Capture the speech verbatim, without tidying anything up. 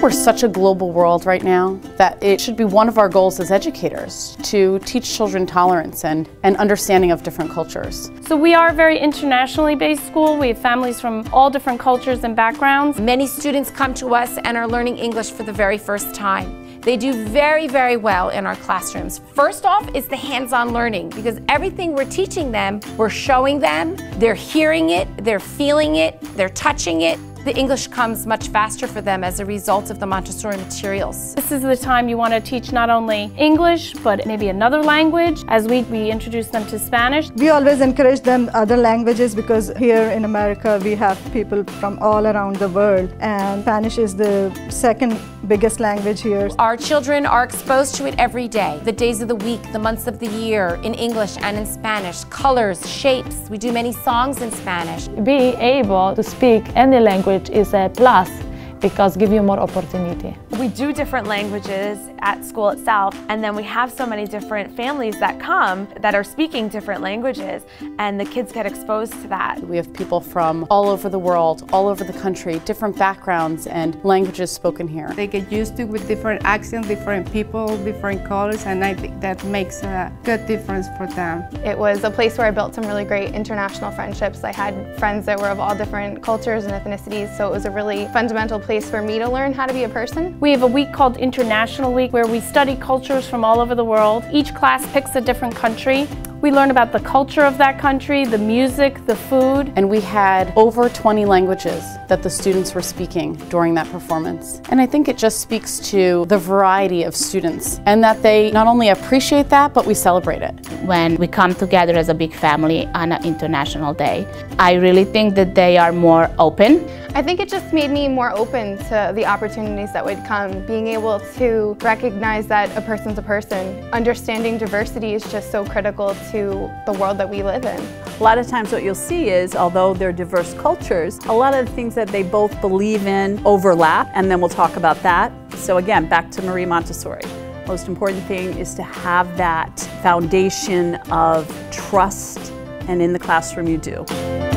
we're such a global world right now that it should be one of our goals as educators to teach children tolerance and, and understanding of different cultures. So we are a very internationally based school. We have families from all different cultures and backgrounds. Many students come to us and are learning English for the very first time. They do very, very well in our classrooms. First off is the hands-on learning, because everything we're teaching them, we're showing them, they're hearing it, they're feeling it, they're touching it. The English comes much faster for them as a result of the Montessori materials. This is the time you want to teach not only English, but maybe another language. As we, we introduce them to Spanish. We always encourage them other languages because here in America we have people from all around the world, and Spanish is the second biggest language here. Our children are exposed to it every day. The days of the week, the months of the year, in English and in Spanish. Colors, shapes. We do many songs in Spanish. Being able to speak any language is a plus because give you more opportunity. We do different languages at school itself, and then we have so many different families that come that are speaking different languages, and the kids get exposed to that. We have people from all over the world, all over the country, different backgrounds and languages spoken here. They get used to with different accents, different people, different colors, and I think that makes a good difference for them. It was a place where I built some really great international friendships. I had friends that were of all different cultures and ethnicities, so it was a really fundamental place for me to learn how to be a person. We have a week called International Week where we study cultures from all over the world. Each class picks a different country. We learn about the culture of that country, the music, the food. And we had over twenty languages that the students were speaking during that performance. And I think it just speaks to the variety of students and that they not only appreciate that, but we celebrate it. When we come together as a big family on an international day, I really think that they are more open. I think it just made me more open to the opportunities that would come. Being able to recognize that a person's a person. Understanding diversity is just so critical to the world that we live in. A lot of times what you'll see is, although they're diverse cultures, a lot of the things that they both believe in overlap, and then we'll talk about that. So again, back to Marie Montessori. Most important thing is to have that foundation of trust, and in the classroom you do.